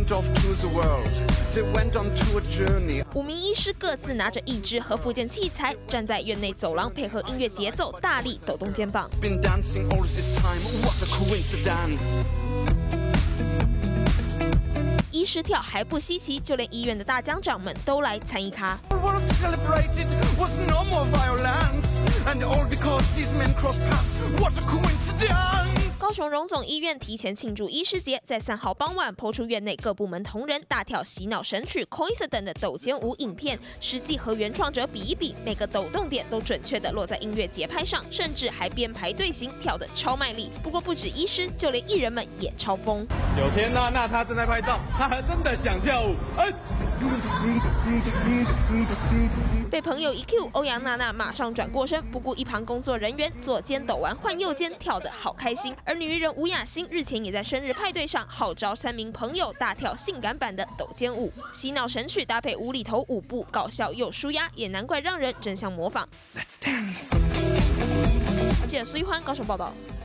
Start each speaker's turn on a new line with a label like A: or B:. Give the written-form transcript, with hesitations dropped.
A: 5名医师各自拿着义肢和复健器材，站在院内走廊，配合音乐节奏，大力抖动肩膀。医师跳还不稀奇，就连医院的大奖长们都来参与咖。高雄荣总医院提前庆祝医师节，在3号傍晚抛出院内各部门同仁大跳洗脑神曲《Coincident》的抖肩舞影片，实际和原创者比一比，每个抖动点都准确的落在音乐节拍上，甚至还编排队形，跳得超卖力。不过不止医师，就连艺人们也超疯。
B: 有天娜娜她正在拍照，她还真的想跳舞。
A: 被朋友一 Q， 欧阳娜娜马上转过身，不顾一旁工作人员，左肩抖完换右肩，跳得好开心。而女艺人吴雅欣日前也在生日派对上号召3名朋友大跳性感版的抖肩舞，洗脑神曲搭配无厘头舞步，搞笑又舒压，也难怪让人争相模仿。记者苏一欢高雄报道。